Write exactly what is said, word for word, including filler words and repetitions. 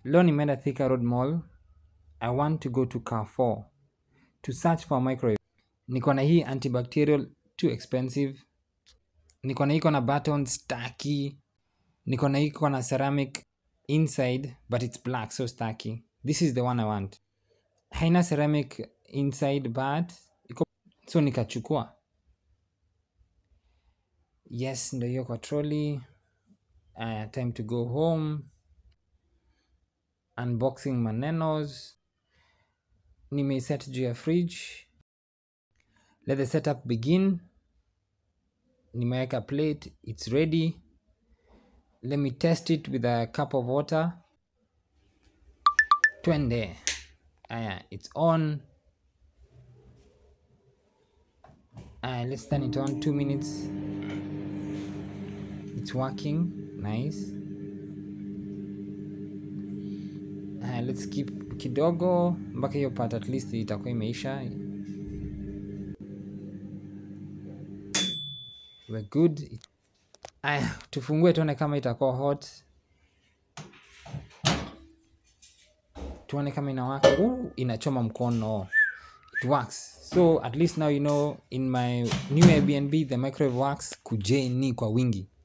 Leo nimeenda Thika Road Mall. I want to go to Carrefour to search for a microwave. Niko na hii antibacterial, too expensive. Niko na hii na buttons, tacky. Niko na hii na ceramic inside, but it's black, so tacky. This is the one I want. Haina ceramic inside, but so nikachukua. Yes, ndio hiyo kwa trolley. Uh, time to go home. Unboxing manenos. Nimeiset juu ya fridge. Let the setup begin. Nimeweka plate, it's ready. Let me test it with a cup of water. Twende. Aya, it's on. Aya, let's turn it on. Two minutes. It's working. Nice. Aya, let's keep kidogo mpaka hiyo part at least itakuwa imeisha. We're good. Aya, tufungue tuone kama itakuwa hot. Tuone kama inawaka. Ooh, inachoma mkono. It works. So at least now you know in my new Airbnb the microwave works. Kujeni kwa wingi.